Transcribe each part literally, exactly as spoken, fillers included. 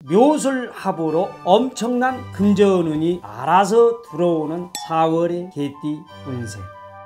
묘술합으로 엄청난 금전운이 알아서 들어오는 사월의 개띠 운세.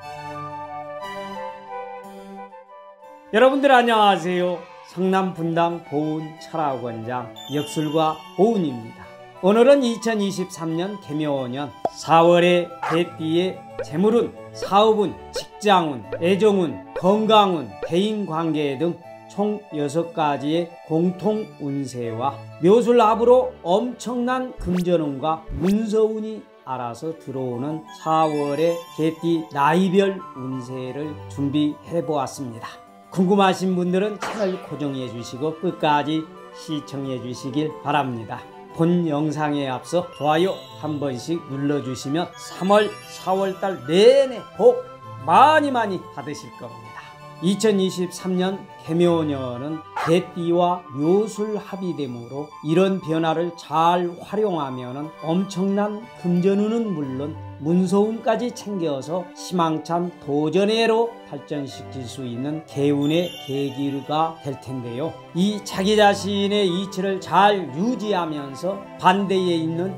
여러분들 안녕하세요. 성남 분당 보은 철학원장 역술가 보은입니다. 오늘은 이천이십삼 년 개묘년 사월의 개띠의 재물운, 사업운, 직장운, 애정운, 건강운, 대인관계 등 총 여섯 가지의 공통 운세와 묘술합으로 엄청난 금전운과 문서운이 알아서 들어오는 사월의 개띠 나이별 운세를 준비해 보았습니다. 궁금하신 분들은 채널 고정해 주시고 끝까지 시청해 주시길 바랍니다. 본 영상에 앞서 좋아요 한 번씩 눌러주시면 삼월, 사월달 내내 복 많이 많이 받으실 겁니다. 이천이십삼 년 개묘년은 개띠와 묘술합이 되므로 이런 변화를 잘 활용하면 엄청난 금전운은 물론 문서운까지 챙겨서 희망찬 도전해로 발전시킬 수 있는 개운의 계기가 될 텐데요. 이 자기 자신의 이치를 잘 유지하면서 반대에 있는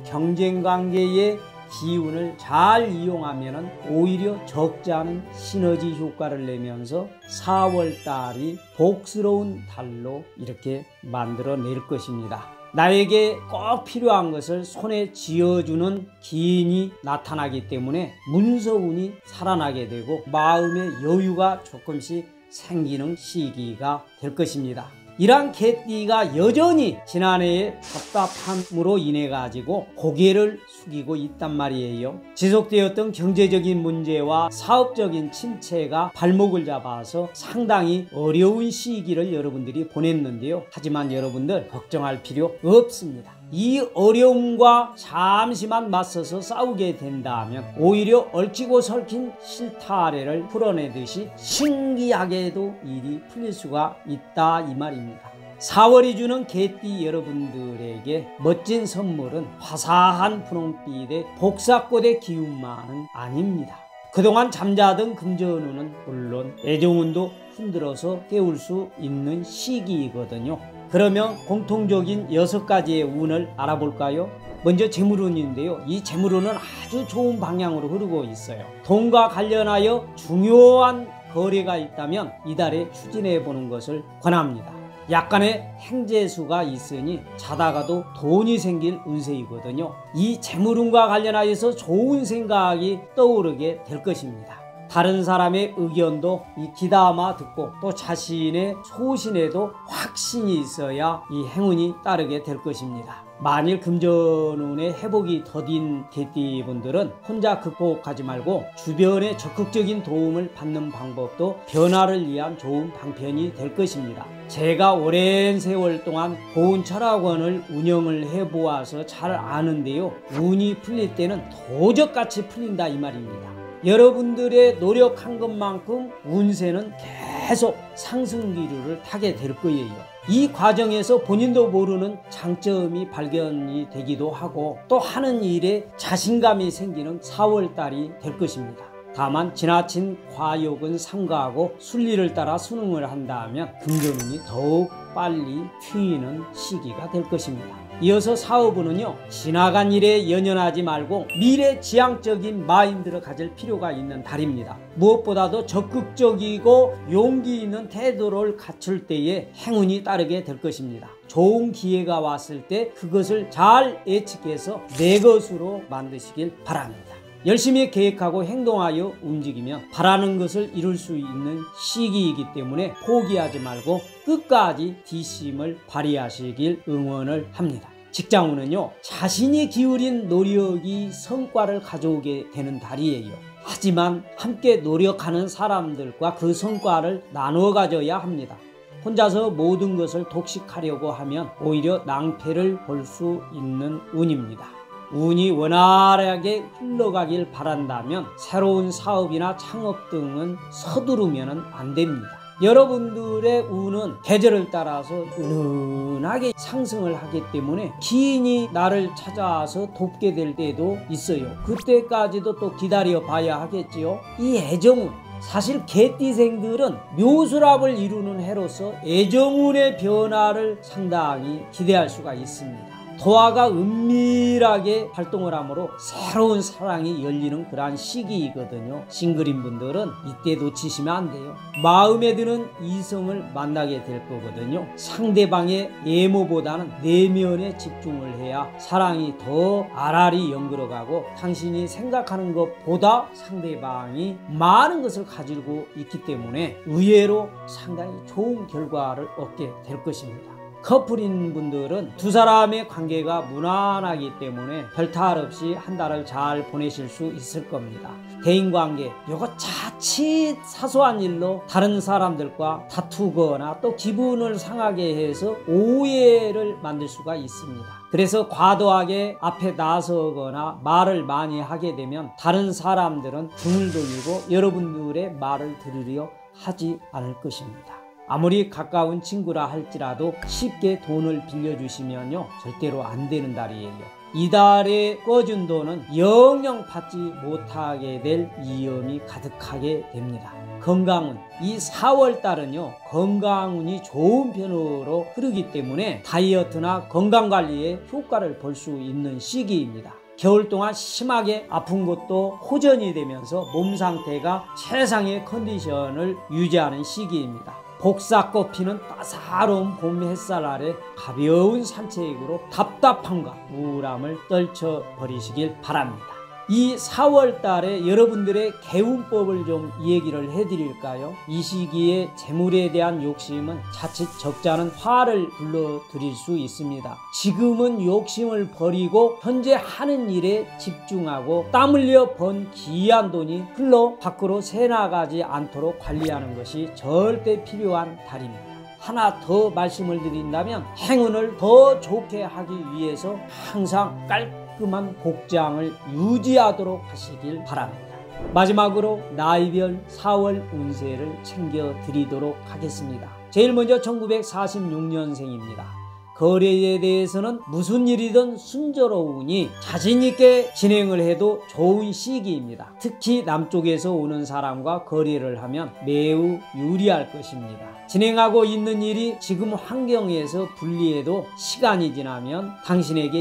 경쟁관계의 기운을 잘 이용하면 오히려 적지 않은 시너지 효과를 내면서 사월달이 복스러운 달로 이렇게 만들어낼 것입니다. 나에게 꼭 필요한 것을 손에 쥐어주는 기인이 나타나기 때문에 문서운이 살아나게 되고 마음의 여유가 조금씩 생기는 시기가 될 것입니다. 이러한 개띠가 여전히 지난해의 답답함으로 인해 가지고 고개를 숙이고 있단 말이에요. 지속되었던 경제적인 문제와 사업적인 침체가 발목을 잡아서 상당히 어려운 시기를 여러분들이 보냈는데요. 하지만 여러분들 걱정할 필요 없습니다. 이 어려움과 잠시만 맞서서 싸우게 된다면 오히려 얽히고 설킨 실타래를 풀어내듯이 신기하게도 일이 풀릴 수가 있다 이 말입니다. 사월이 주는 개띠 여러분들에게 멋진 선물은 화사한 분홍빛의 복사꽃의 기운만은 아닙니다. 그동안 잠자던 금전운은 물론 애정운도 흔들어서 깨울 수 있는 시기이거든요. 그러면 공통적인 여섯 가지의 운을 알아볼까요? 먼저 재물운인데요. 이 재물운은 아주 좋은 방향으로 흐르고 있어요. 돈과 관련하여 중요한 거래가 있다면 이달에 추진해 보는 것을 권합니다. 약간의 행재수가 있으니 자다가도 돈이 생길 운세이거든요. 이 재물운과 관련하여서 좋은 생각이 떠오르게 될 것입니다. 다른 사람의 의견도 이 귀담아 듣고 또 자신의 소신에도 확신이 있어야 이 행운이 따르게 될 것입니다. 만일 금전운의 회복이 더딘 개띠분들은 혼자 극복하지 말고 주변의 적극적인 도움을 받는 방법도 변화를 위한 좋은 방편이 될 것입니다. 제가 오랜 세월 동안 보은 철학원을 운영을 해보아서 잘 아는데요. 운이 풀릴 때는 도적같이 풀린다 이 말입니다. 여러분들의 노력한 것만큼 운세는 계속 상승 기류를 타게 될 거예요. 이 과정에서 본인도 모르는 장점이 발견이 되기도 하고 또 하는 일에 자신감이 생기는 사월달이 될 것입니다. 다만 지나친 과욕은 삼가하고 순리를 따라 수능을 한다면 금전운이 더욱 빨리 트이는 시기가 될 것입니다. 이어서 사업운은요, 지나간 일에 연연하지 말고 미래지향적인 마인드를 가질 필요가 있는 달입니다. 무엇보다도 적극적이고 용기 있는 태도를 갖출 때에 행운이 따르게 될 것입니다. 좋은 기회가 왔을 때 그것을 잘 예측해서 내 것으로 만드시길 바랍니다. 열심히 계획하고 행동하여 움직이면 바라는 것을 이룰 수 있는 시기이기 때문에 포기하지 말고 끝까지 뒷심을 발휘하시길 응원을 합니다. 직장운은요, 자신이 기울인 노력이 성과를 가져오게 되는 달이에요. 하지만 함께 노력하는 사람들과 그 성과를 나누어 가져야 합니다. 혼자서 모든 것을 독식하려고 하면 오히려 낭패를 볼 수 있는 운입니다. 운이 원활하게 흘러가길 바란다면 새로운 사업이나 창업 등은 서두르면 안 됩니다. 여러분들의 운은 계절을 따라서 은은하게 상승을 하기 때문에 기인이 나를 찾아와서 돕게 될 때도 있어요. 그때까지도 또 기다려 봐야 하겠지요. 이 애정운, 사실 개띠생들은 묘수랍을 이루는 해로서 애정운의 변화를 상당히 기대할 수가 있습니다. 토화가 은밀하게 활동을 하므로 새로운 사랑이 열리는 그러한 시기이거든요. 싱글인 분들은 이때 놓치시면 안 돼요. 마음에 드는 이성을 만나게 될 거거든요. 상대방의 외모보다는 내면에 집중을 해야 사랑이 더 알알이 연결어가고 당신이 생각하는 것보다 상대방이 많은 것을 가지고 있기 때문에 의외로 상당히 좋은 결과를 얻게 될 것입니다. 커플인 분들은 두 사람의 관계가 무난하기 때문에 별탈 없이 한 달을 잘 보내실 수 있을 겁니다. 대인관계, 요거 자칫 사소한 일로 다른 사람들과 다투거나 또 기분을 상하게 해서 오해를 만들 수가 있습니다. 그래서 과도하게 앞에 나서거나 말을 많이 하게 되면 다른 사람들은 등을 돌리고 여러분들의 말을 들으려 하지 않을 것입니다. 아무리 가까운 친구라 할지라도 쉽게 돈을 빌려주시면요 절대로 안 되는 달이에요. 이달에 꿔준 돈은 영영 받지 못하게 될 위험이 가득하게 됩니다. 건강운, 이 사월 달은요 건강운이 좋은 편으로 흐르기 때문에 다이어트나 건강관리에 효과를 볼 수 있는 시기입니다. 겨울 동안 심하게 아픈 것도 호전이 되면서 몸 상태가 최상의 컨디션을 유지하는 시기입니다. 복사꽃 피는 따사로운 봄 햇살 아래 가벼운 산책으로 답답함과 우울함을 떨쳐버리시길 바랍니다. 이 사월 달에 여러분들의 개운법을 좀 얘기를 해드릴까요? 이 시기에 재물에 대한 욕심은 자칫 적잖은 화를 불러들일 수 있습니다. 지금은 욕심을 버리고 현재 하는 일에 집중하고 땀 흘려 번 귀한 돈이 흘러 밖으로 새나가지 않도록 관리하는 것이 절대 필요한 달입니다. 하나 더 말씀을 드린다면 행운을 더 좋게 하기 위해서 항상 깔끔한 복장을 유지하도록 하시길 바랍니다. 마지막으로 나이별 사월 운세를 챙겨 드리도록 하겠습니다. 제일 먼저 천구백사십육 년생입니다. 거래에 대해서는 무슨 일이든 순조로우니 자신있게 진행을 해도 좋은 시기입니다. 특히 남쪽에서 오는 사람과 거래를 하면 매우 유리할 것입니다. 진행하고 있는 일이 지금 환경에서 불리해도 시간이 지나면 당신에게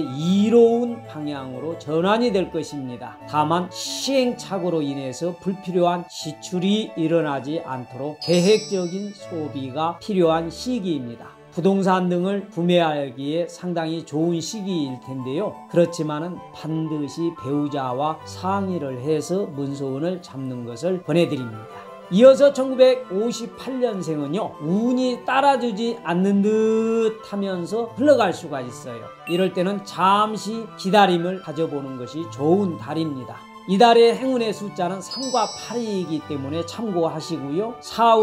이로운 방향으로 전환이 될 것입니다. 다만 시행착오로 인해서 불필요한 지출이 일어나지 않도록 계획적인 소비가 필요한 시기입니다. 부동산 등을 구매하기에 상당히 좋은 시기일 텐데요. 그렇지만은 반드시 배우자와 상의를 해서 문서운을 잡는 것을 권해드립니다. 이어서 천구백오십팔 년생은요 운이 따라주지 않는 듯 하면서 흘러갈 수가 있어요. 이럴 때는 잠시 기다림을 가져보는 것이 좋은 달입니다. 이달의 행운의 숫자는 삼과 팔이기 때문에 참고하시고요.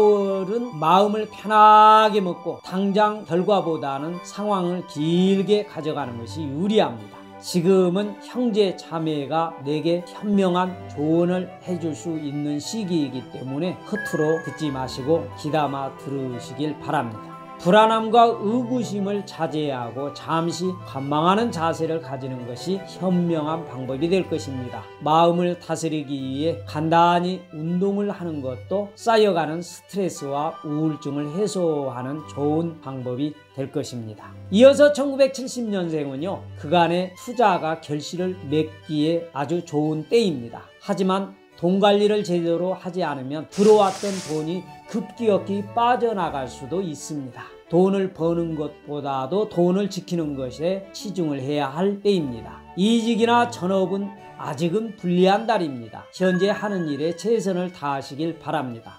사월은 마음을 편하게 먹고 당장 결과보다는 상황을 길게 가져가는 것이 유리합니다. 지금은 형제 자매가 내게 현명한 조언을 해줄 수 있는 시기이기 때문에 허투루 듣지 마시고 귀담아 들으시길 바랍니다. 불안함과 의구심을 자제하고 잠시 관망하는 자세를 가지는 것이 현명한 방법이 될 것입니다. 마음을 다스리기 위해 간단히 운동을 하는 것도 쌓여가는 스트레스와 우울증을 해소하는 좋은 방법이 될 것입니다. 이어서 천구백칠십 년생은요 그간의 투자가 결실을 맺기에 아주 좋은 때입니다. 하지만 돈 관리를 제대로 하지 않으면 들어왔던 돈이 급기야기 빠져나갈 수도 있습니다. 돈을 버는 것보다도 돈을 지키는 것에 치중을 해야 할 때입니다. 이직이나 전업은 아직은 불리한 달입니다. 현재 하는 일에 최선을 다하시길 바랍니다.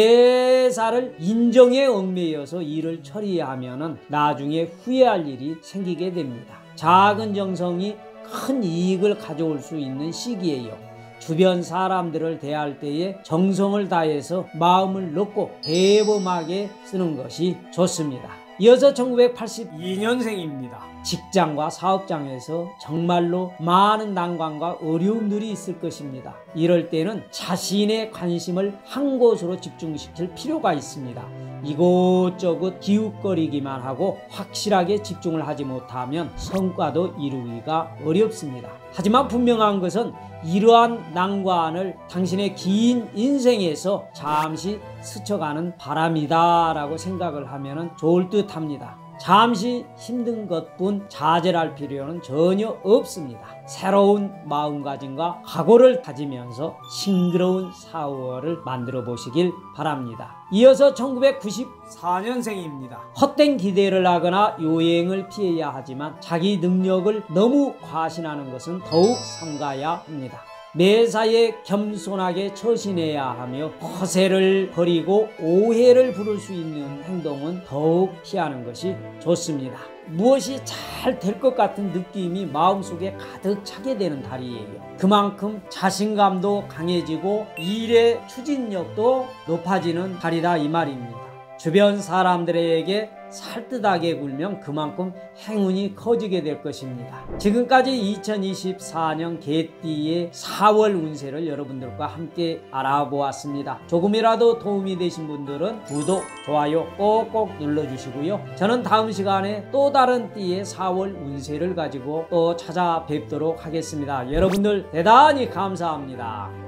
매사를 인정에 얽매여서 일을 처리하면 나중에 후회할 일이 생기게 됩니다. 작은 정성이 큰 이익을 가져올 수 있는 시기예요. 주변 사람들을 대할 때에 정성을 다해서 마음을 넣고 대범하게 쓰는 것이 좋습니다. 이어서 천구백팔십이 년생입니다. 직장과 사업장에서 정말로 많은 난관과 어려움들이 있을 것입니다. 이럴 때는 자신의 관심을 한 곳으로 집중시킬 필요가 있습니다. 이곳저곳 기웃거리기만 하고 확실하게 집중을 하지 못하면 성과도 이루기가 어렵습니다. 하지만 분명한 것은 이러한 난관을 당신의 긴 인생에서 잠시 스쳐가는 바람이다 라고 생각을 하면 좋을 듯 합니다. 잠시 힘든 것뿐 좌절할 필요는 전혀 없습니다. 새로운 마음가짐과 각오를 가지면서 싱그러운 사월을 만들어 보시길 바랍니다. 이어서 천구백구십사 년생입니다. 헛된 기대를 하거나 요행을 피해야 하지만 자기 능력을 너무 과신하는 것은 더욱 삼가야 합니다. 매사에 겸손하게 처신해야 하며 허세를 버리고 오해를 부를 수 있는 행동은 더욱 피하는 것이 좋습니다. 무엇이 잘 될 것 같은 느낌이 마음속에 가득 차게 되는 달이에요. 그만큼 자신감도 강해지고 일의 추진력도 높아지는 달이다 이 말입니다. 주변 사람들에게 살뜰하게 굴면 그만큼 행운이 커지게 될 것입니다. 지금까지 이천이십사 년 개띠의 사월 운세를 여러분들과 함께 알아보았습니다. 조금이라도 도움이 되신 분들은 구독, 좋아요 꼭꼭 눌러주시고요. 저는 다음 시간에 또 다른 띠의 사월 운세를 가지고 또 찾아뵙도록 하겠습니다. 여러분들 대단히 감사합니다.